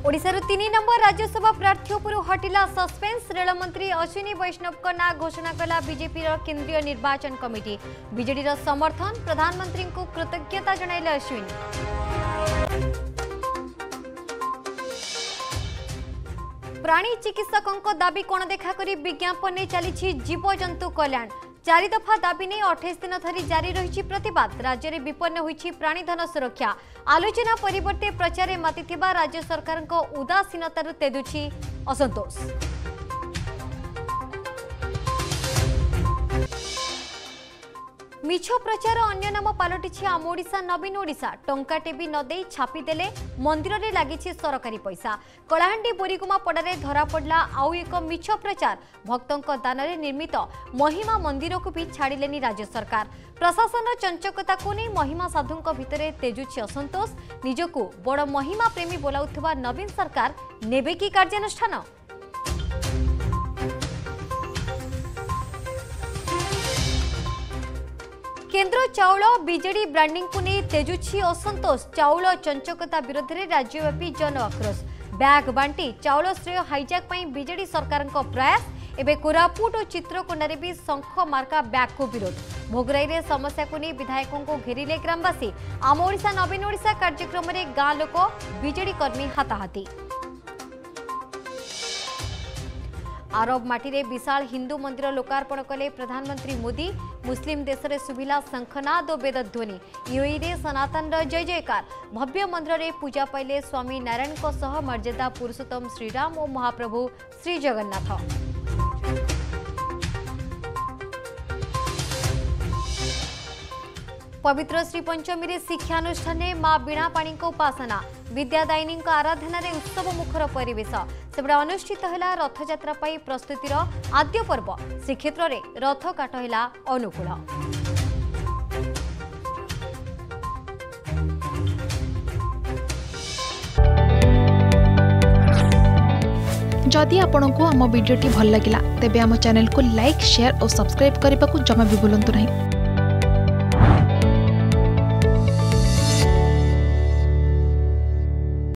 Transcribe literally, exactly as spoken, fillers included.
ओडिशार तीन नंबर राज्यसभा प्रार्थी उपरू हटिला सस्पेंस। रेलमंत्री अश्विनी वैष्णव ना घोषणा कला बीजेपी केंद्रीय निर्वाचन कमिटी। बीजेडी समर्थन प्रधानमंत्री को कृतज्ञता जणाइले अश्विनी। प्राणी चिकित्सकों दाबी कोण देखा करी विज्ञापन ने चली जीवजंतु कल्याण। चारि दफा दाबी नहीं अठाईस दिन धरी जारी रही प्रतिवाद। राज्य में विपन्न होई प्राणीधन सुरक्षा। आलोचना परिवर्ते प्रचार मातिथिबा राज्य सरकार उदासीनतार तेदुछि असंतोष। मिछ प्रचार अन्य नाम पलटि आम ओडिशा नवीन ओडिशा। टंकाटे भी नदे छापिदेले मंदिर में लगी सरकारी पैसा। कलाहांडी बोरीगुमा पड़ारे धरा पड़ला आउ एक मिछ प्रचार। भक्तों दान निर्मित महिमा मंदिर को भी छाड़िलेनी राज्य सरकार। प्रशासन चंचकता को नहीं महिमा साधुओं भितर तेजुछि असंतोष। निजकू बड़ महिमा प्रेमी बोलाउथुबा नवीन सरकार नेबे की कार्यानुष्ठान। केंद्र चाउल बीजेडी ब्रांडिंग को नहीं तेजुछि असंतोष। चाउल चंचकता विरोध में राज्यव्यापी जन आक्रोश। बैग बांटी चाउल श्रेय हाईजैक बीजेडी सरकार प्रयास। एबे कोरापुट और चित्रकोंडारे भी शंख मार्का बैग को विरोध। भोगराई रे समस्या को नहीं विधायकों को घेरिले ग्रामवासी। आम ओडिशा नवीन ओडिशा कार्यक्रम में गाँ लोक बीजेडी कर्मी हाथाहाथी। आरब माटी रे विशाल हिंदू मंदिर लोकार्पण कले प्रधानमंत्री मोदी। मुस्लिम देश रे सुभिला शंखनाद और वेदध्वनि। यूएई रे सनातन जय जयकार। भव्य मंदिर रे पूजा पाइले स्वामी नारायण को सह मर्यादा पुरुषोत्तम श्रीराम और महाप्रभु श्री जगन्नाथ। पवित्र श्री पंचमी रे शिक्षानुष्ठान मां बीणा पाणी को उपासना। विद्यादायिनी आराधना रे उत्सव मुखर परिवेश। सेबडे अनुष्ठित है रथयात्रा प्रस्तुतिर आद्य पर्व। श्रीक्षेत्र में रथ काट है अनुकूल। जदि आपंक आम भिडी भल लगा तेब आम चैनल को लाइक शेयर और सब्सक्राइब करने को जमा भी भूलु नहीं।